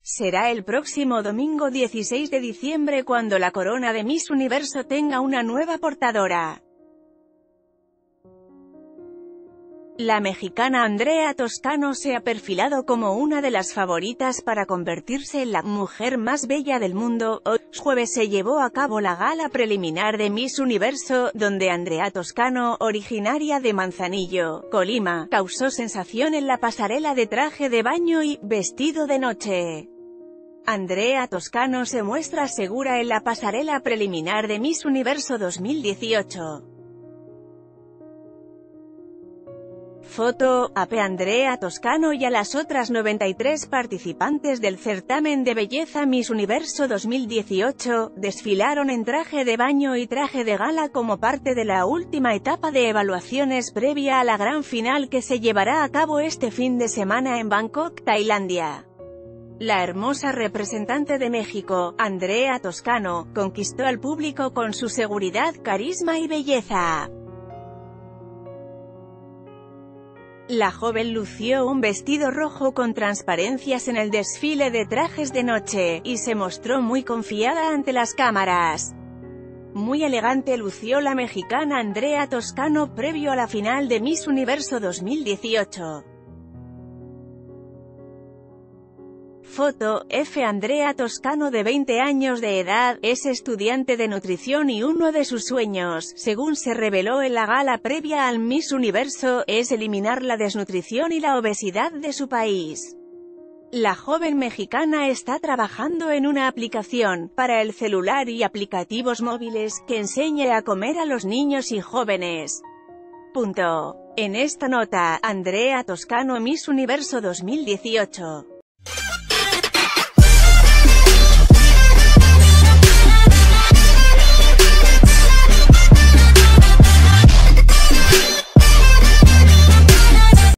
Será el próximo domingo 16 de diciembre cuando la corona de Miss Universo tenga una nueva portadora. La mexicana Andrea Toscano se ha perfilado como una de las favoritas para convertirse en la mujer más bella del mundo. Hoy, jueves, se llevó a cabo la gala preliminar de Miss Universo, donde Andrea Toscano, originaria de Manzanillo, Colima, causó sensación en la pasarela de traje de baño y vestido de noche. Andrea Toscano se muestra segura en la pasarela preliminar de Miss Universo 2018. Foto, AP Andrea Toscano y a las otras 93 participantes del certamen de belleza Miss Universo 2018, desfilaron en traje de baño y traje de gala como parte de la última etapa de evaluaciones previa a la gran final que se llevará a cabo este fin de semana en Bangkok, Tailandia. La hermosa representante de México, Andrea Toscano, conquistó al público con su seguridad, carisma y belleza. La joven lució un vestido rojo con transparencias en el desfile de trajes de noche, y se mostró muy confiada ante las cámaras. Muy elegante lució la mexicana Andrea Toscano previo a la final de Miss Universo 2018. Foto, F. Andrea Toscano, de 20 años de edad, es estudiante de nutrición y uno de sus sueños, según se reveló en la gala previa al Miss Universo, es eliminar la desnutrición y la obesidad de su país. La joven mexicana está trabajando en una aplicación, para el celular y aplicativos móviles, que enseñe a comer a los niños y jóvenes. En esta nota, Andrea Toscano Miss Universo 2018.